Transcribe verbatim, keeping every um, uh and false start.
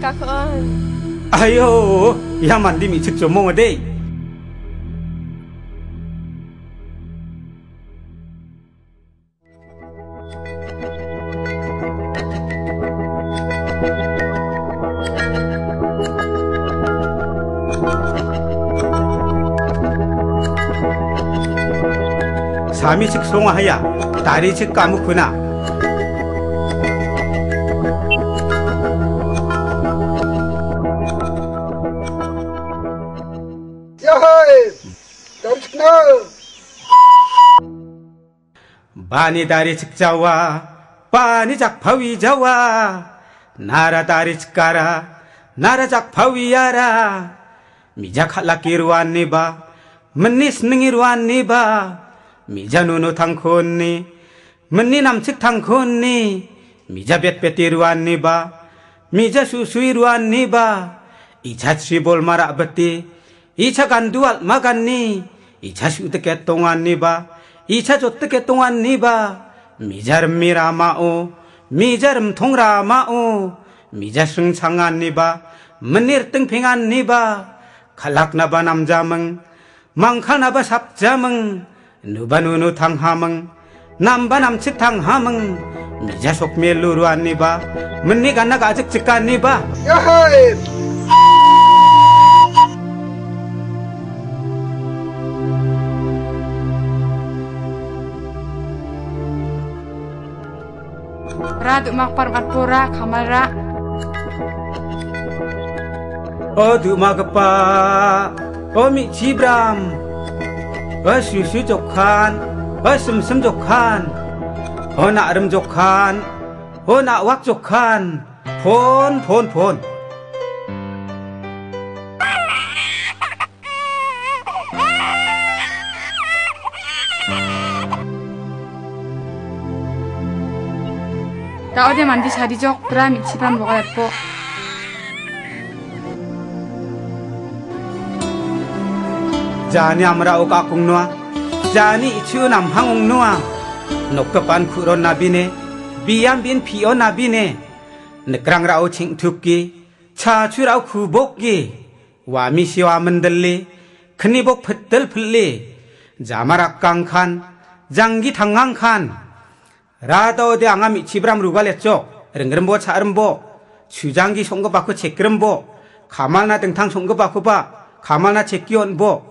กะเคินไอ้โอ้ยามันดิมีชึกจมงอเด้สามีชึกสงหายาตารีชึกกามุคุนะबानी दारी चिकजावा बानी जाक भावी जावा नारा दारी चिकारा नारा जाक भावी यारा मिजा खाला किरुआन निबा मन्निस निंगिरुआन निबा मिजा नुनु थांखोन नि मन्नि नामचिक थांखोन नि मिजा बेत बेतिरुआन निबा मिजा सुसुइरुआन निबा इजा श्रीबोल मारा बत्ती इजा 간두알 마간니 이자 슈드게 동안 니바 이자 좆드게 동안 니바 미자름 미라마오 미자름 통라마오 미자 승창안 니바 문니르 땡팽안 니바 칼락나바 남자멍 망카나바 삽자멍 누바누누 탕하멍 남바 남측 탕하멍 미자 속멜루루안 니바 문니 간나가 아직 직간 니바 야하이 Radu makpar matpura kamalra. Oh du magapa, oh mi cibram, oh susu jokhan, oh sum sum jokhan, oh nak rem jokhan, oh nak wak jokhan, pon pon pon. 나 어디 만디 자리적 브라미 집안 뭐가 예뻐 자니 아무라 오까 공노아 자니 이치우 남항 옥노아 녹급반 쿠로 나비네 비암빈 피어 나비네 느그랑라오 칭툭기 차추라오 구복기 와미시와 만들리 큰이복 풋들 풀리 자마락 깡칸 장기 당강칸 라더 대 앙아미 지브람 루갈랬죠. 릉그름보 차름보 주장기 송거받고 제끄름보 가마나 등탕 송거받고 봐 가마나 제끼온보